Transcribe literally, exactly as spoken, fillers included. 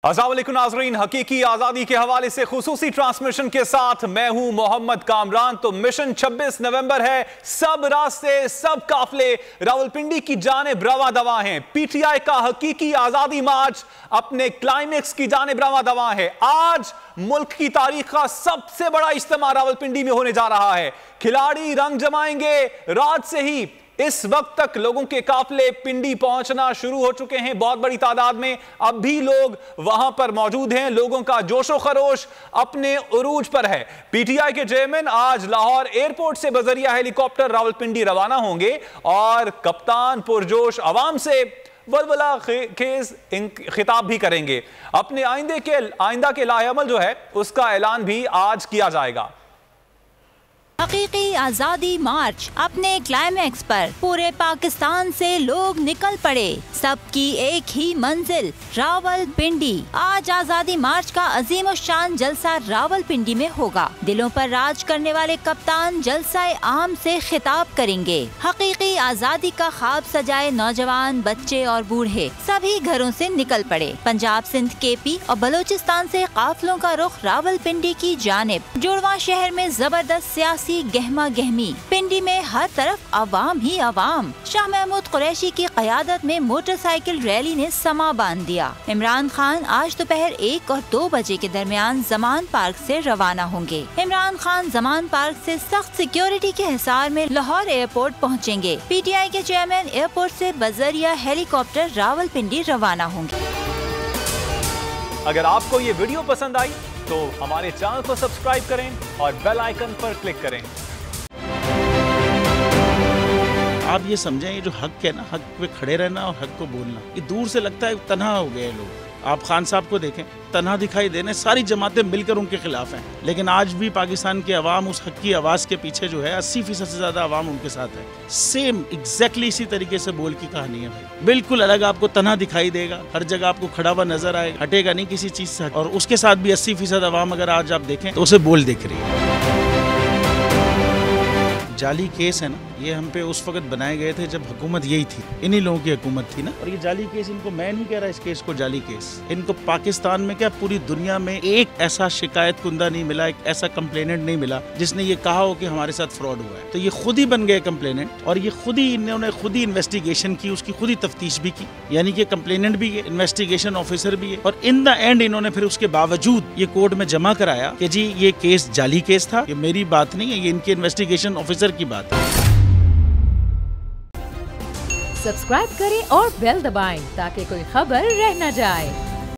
अस्सलाम वालेकुम नाज़रीन, हकीकी आज़ादी के हवाले से खुसूसी ट्रांसमिशन के साथ मैं हूं मोहम्मद कामरान। तो मिशन छब्बीस नवंबर है, सब रास्ते सब काफले रावलपिंडी की जानिब रवा दवा हैं। पीटीआई का हकीकी आज़ादी मार्च अपने क्लाइमेक्स की जानिब रवा दवा है। आज मुल्क की तारीख का सबसे बड़ा इज्तिमा रावलपिंडी में होने जा रहा है। खिलाड़ी रंग जमाएंगे। रात से ही इस वक्त तक लोगों के काफले पिंडी पहुंचना शुरू हो चुके हैं। बहुत बड़ी तादाद में अब भी लोग वहां पर मौजूद हैं। लोगों का जोशो खरोश अपने उरूज पर है। पीटीआई के चेयरमैन आज लाहौर एयरपोर्ट से बजरिया हेलीकॉप्टर रावलपिंडी रवाना होंगे और कप्तान पुरजोश अवाम से वलवला खेज खिताब भी करेंगे। अपने आइंदे के आइंदा के लाहेअमल जो है उसका ऐलान भी आज किया जाएगा। हकीकी आज़ादी मार्च अपने क्लाइमैक्स पर पूरे पाकिस्तान से लोग निकल पड़े। सबकी एक ही मंजिल रावलपिंडी। आज आज़ादी मार्च का अजीम शान जलसा रावलपिंडी में होगा। दिलों पर राज करने वाले कप्तान जलसाए आम से खिताब करेंगे। हकीकी आज़ादी का ख्वाब सजाए नौजवान, बच्चे और बूढ़े सभी घरों से निकल पड़े। पंजाब, सिंध, केपी और बलोचिस्तान से काफिलों का रुख रावलपिंडी की जानिब। जुड़वा शहर में जबरदस्त सियासी गहमा गहमी। पिंडी में हर तरफ अवाम ही अवाम। शाह महमूद कुरैशी की क़यादत में मोटरसाइकिल रैली ने समा बांध दिया। इमरान खान आज दोपहर एक और दो बजे के दरमियान जमान पार्क से रवाना होंगे। इमरान खान जमान पार्क से सख्त सिक्योरिटी के हिसार में लाहौर एयरपोर्ट पहुँचेंगे। पीटीआई के चेयरमैन एयरपोर्ट से बजरिया हेलीकॉप्टर रावलपिंडी रवाना होंगे। अगर आपको ये वीडियो पसंद आई तो हमारे चैनल को सब्सक्राइब करें और बेल आइकन पर क्लिक करें। आप ये समझें, ये जो हक है ना, हक पे खड़े रहना और हक को बोलना, ये दूर से लगता है तन्हा हो गए लोग। आप खान साहब को देखें, तन्हा दिखाई देने, सारी जमातें मिलकर उनके खिलाफ हैं। लेकिन आज भी पाकिस्तान की आवाम उस हक की आवाज़ के पीछे जो है अस्सी फीसद से ज़्यादा आवाम उनके साथ है। सेम एग्जैक्टली इसी तरीके से बोल की कहानी है भाई। बिल्कुल अलग आपको तन्हा दिखाई देगा, हर जगह आपको खड़ा हुआ नजर आएगा, हटेगा नहीं किसी चीज़ से। और उसके साथ भी अस्सी फीसद आवाम अगर आज आप देखें तो उसे बोल दिख रही है। जाली केस है ना, ये हम पे उस वक्त बनाए गए थे जब हुकूमत यही थी, इन्हीं लोगों की हुकूमत थी ना। और ये जाली केस, इनको मैं नहीं कह रहा इस केस को जाली केस, इनको पाकिस्तान में क्या पूरी दुनिया में एक ऐसा शिकायत कुंदा नहीं मिला, एक ऐसा कंप्लेनेंट नहीं मिला जिसने ये कहा हो कि हमारे साथ फ्रॉड हुआ है। तो ये खुद ही बन गए कंप्लेनेंट और ये खुद ही इन्होंने खुद ही इन्वेस्टिगेशन की, उसकी खुद ही तफ्तीश भी की। यानी कि कंप्लेनेंट भी है, इन्वेस्टिगेशन ऑफिसर भी है। और इन द एंड इन्होंने फिर उसके बावजूद ये कोर्ट में जमा कराया कि जी ये केस जाली केस था। ये मेरी बात नहीं है, ये इनके इन्वेस्टिगेशन ऑफिसर की बात है। सब्सक्राइब करें और बेल दबाएं ताकि कोई खबर रह न जाए।